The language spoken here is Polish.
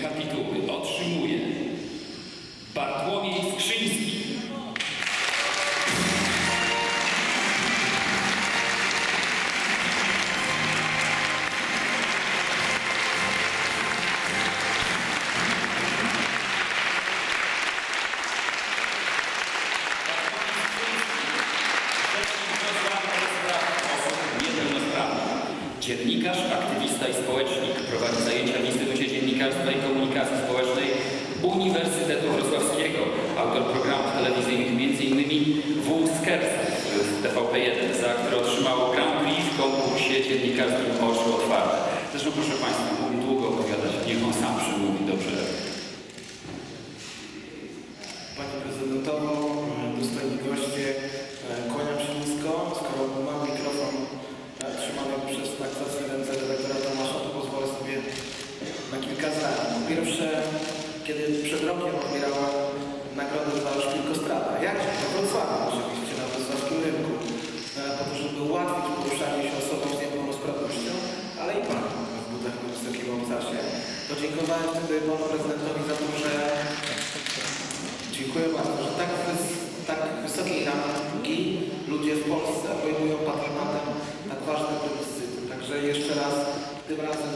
kapituły otrzymuje Bartłomiej Skrzyński. Dziennikarz, aktywista i społecznik, prowadzi zajęcia w Instytucie Dziennikarstwa i Komunikacji Społecznej Uniwersytetu Wrocławskiego. Autor programów telewizyjnych m.in. W-Skers w TVP1, za który otrzymał Grand Prix w konkursie dziennikarskim Oczu Otwarte. Zresztą proszę Państwa, mógł długo opowiadać, niech on sam przemówi, dobrze. Pani Prezydentowo, dostojni goście, kłaniam się nisko. Skoro mam mikrofon trzymany przez tak zacne ręce redaktora Tomasza, to pozwolę sobie na kilka zdań. Pierwsze, kiedy przed rokiem odbierałem nagrodę za Szpilkostrada. Jak się? We Wrocławiu oczywiście, na wrocławskim rynku. Po to, żeby ułatwić poruszanie się osobom z niepełnosprawnością, ale i Panu w butach na wysokim obcasie. To dziękowałem wtedy Panu Prezydentowi za to, że dziękuję bardzo, że tak wysokiej rangi ludzie w Polsce obejmują patronatem tak ważne plebiscyty. Także jeszcze raz, tym razem